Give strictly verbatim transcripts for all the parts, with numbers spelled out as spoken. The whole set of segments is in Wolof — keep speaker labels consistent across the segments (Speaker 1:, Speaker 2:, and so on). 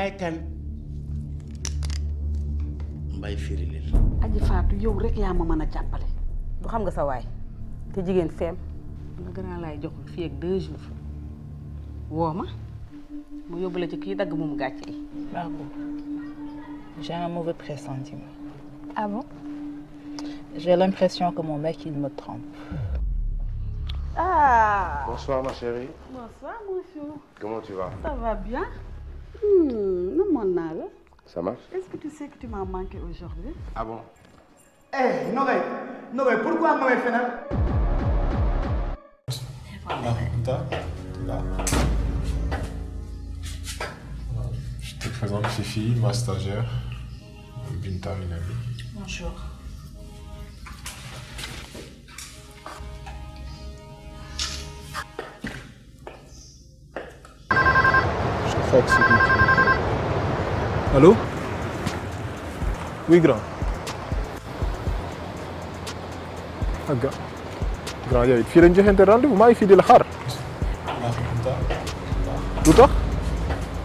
Speaker 1: yaay kan mbay firi leen.
Speaker 2: Aji Fatou yow rek yaa ma mën a jàppale.
Speaker 3: du xam nga sa waay te jigéen feem.
Speaker 2: nga gën a laay jox fii ak deux jours woo ma mu yóbbu la ci kii dagg moomu gàcce yi.
Speaker 4: Margot, j'ai un mauvais pressentiment.
Speaker 5: Ah bon?
Speaker 4: J'ai l'impression que mon mec, il me trompe.
Speaker 2: Ah!
Speaker 6: Bonsoir ma chérie.
Speaker 2: Bonsoir monsieur.
Speaker 6: Comment tu vas?
Speaker 2: Ça va bien? Hmm, namoon naa la.
Speaker 6: Ça marche?
Speaker 2: Est-ce que tu sais que tu m'as manqué aujourd'hui?
Speaker 6: Ah bon?
Speaker 7: Eh, Nogaye, Nogaye, pourquoi nga may fenal?
Speaker 8: Ah, Binta, là. Je te présente Fifi, ma stagiaire. Binta, une amie.
Speaker 4: Bonjour.
Speaker 8: Je crois que c'est lui qui me... Allô? Oui, grand. Ah, grand. Grand, yow it fii lañ joxante rendez-vous maa ngi fii di la xaar. Ah, Binta. Lu tax?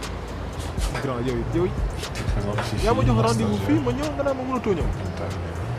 Speaker 8: Grand, yow it yow it. Je te présente Fifi, yaa ma jox rendez-vous fii ma ñëw nga naan ma mënatoo ñëw. Binta,